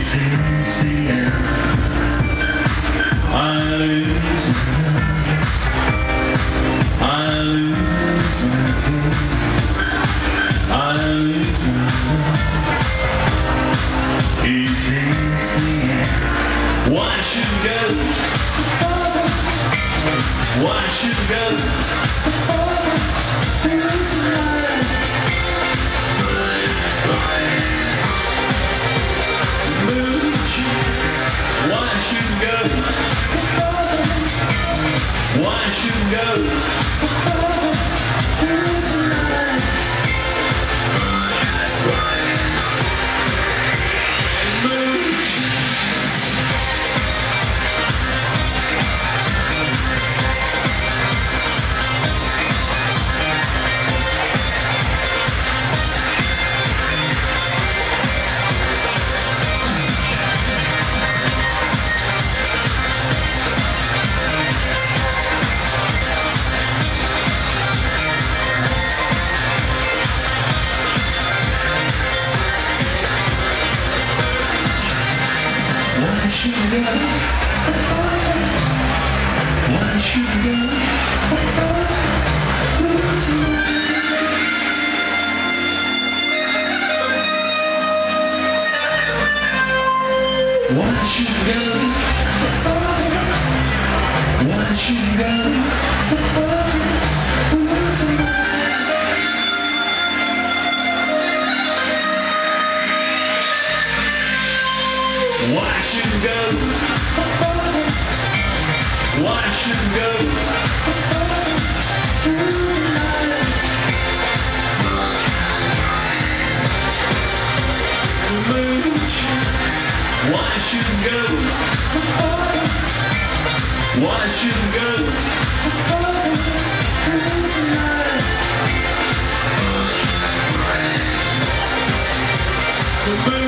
sees the end. I lose my love, I lose my faith, I lose my love. He sees the end. Why should go? Why should go? Why should go? Why should go? Why should go? Why should go? Why should go? Why should go? Why should go? Why should go? Why should go? Why should go? The